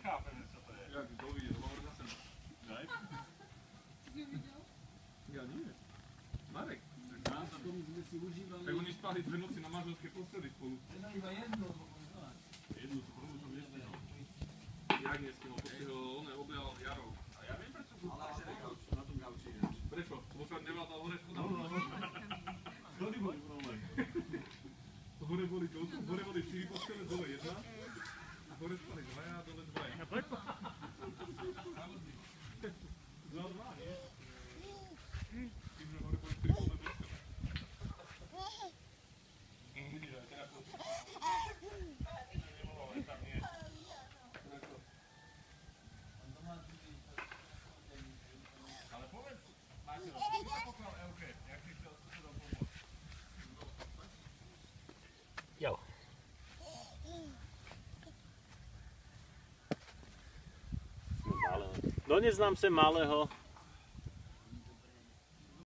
nechápem, co to je. Jak to vidíš, hovor zase. Daj. Ty viděl? Ja nie. Marek. A potom sme si užívali... Tak oni spali 2 noci na manželskej posteli spolu. Teda iba jedno, možno. Jednu tú prvú som nestihol. Jak nestihol, postihol, on objal Jarov. A ja viem, prečo som Ale stál na tom gauči ináč. Prečo? Lebo sa nevládal hore schoda. Schody boli problém. Hore boli 4 postele, dole 1. A hore spali 2 a dole 2. Za 2, nie? Tým, že hore boli 3 dole postele. Vidíš, aj teraz to... Nemohol, ale tam nie. Ale povedz, Martino, ty sa poklal Elke, jak si chcel susedom pomôcť. Jo. Dones nám sem malého.